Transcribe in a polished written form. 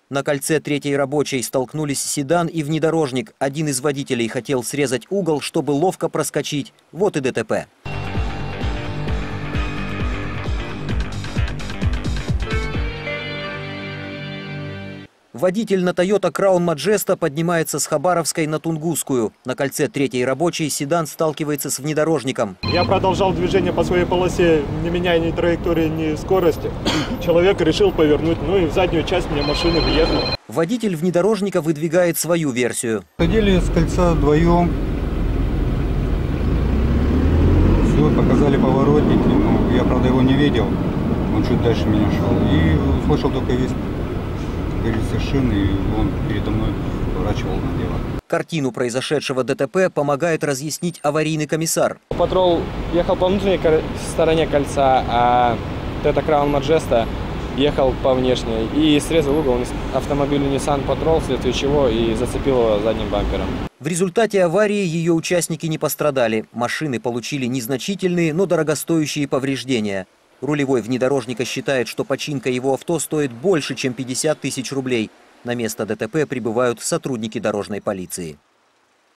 На кольце 3-й рабочей столкнулись седан и внедорожник. Один из водителей хотел срезать угол, чтобы ловко проскочить. Вот и ДТП. Водитель на Toyota Crown Majesta поднимается с Хабаровской на Тунгусскую. На кольце 3-й рабочей седан сталкивается с внедорожником. Я продолжал движение по своей полосе, не меняя ни траектории, ни скорости. Человек решил повернуть, ну и в заднюю часть мне машины въехал. Водитель внедорожника выдвигает свою версию. Ходили с кольца вдвоем. Все, показали поворотники. Но я, правда, его не видел. Он чуть дальше меня шел. И услышал только весь шины, и он передо мной поворачивал налево. Картину произошедшего ДТП помогает разъяснить аварийный комиссар. Патрол ехал по внутренней стороне кольца, а Toyota Crown Majesta ехал по внешней и срезал угол автомобилю Nissan Patrol, вследствие чего и зацепил его задним бампером. В результате аварии ее участники не пострадали. Машины получили незначительные, но дорогостоящие повреждения. Рулевой внедорожника считает, что починка его авто стоит больше, чем 50 тысяч рублей. На место ДТП прибывают сотрудники дорожной полиции.